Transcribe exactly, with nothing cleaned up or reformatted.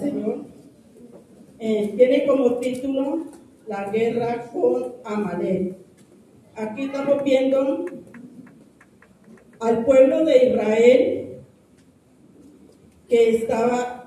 Señor. Eh, tiene como título La guerra con Amalek. Aquí estamos viendo al pueblo de Israel que estaba